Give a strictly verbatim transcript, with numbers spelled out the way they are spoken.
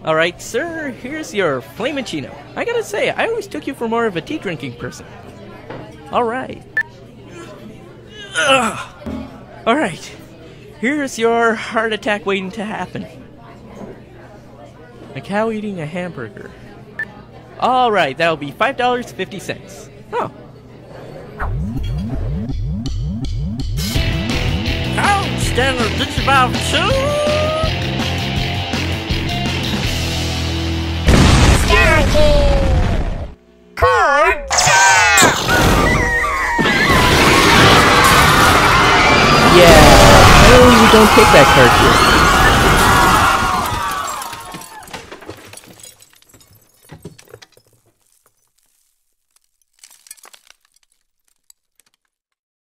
Alright, sir, here's your Flamingino. I gotta say, I always took you for more of a tea drinking person. Alright. Alright, here's your heart attack waiting to happen. A cow eating a hamburger. Alright, that'll be five dollars and fifty cents. Oh. Cow standard this about two. Yeah, apparently we don't take that card here.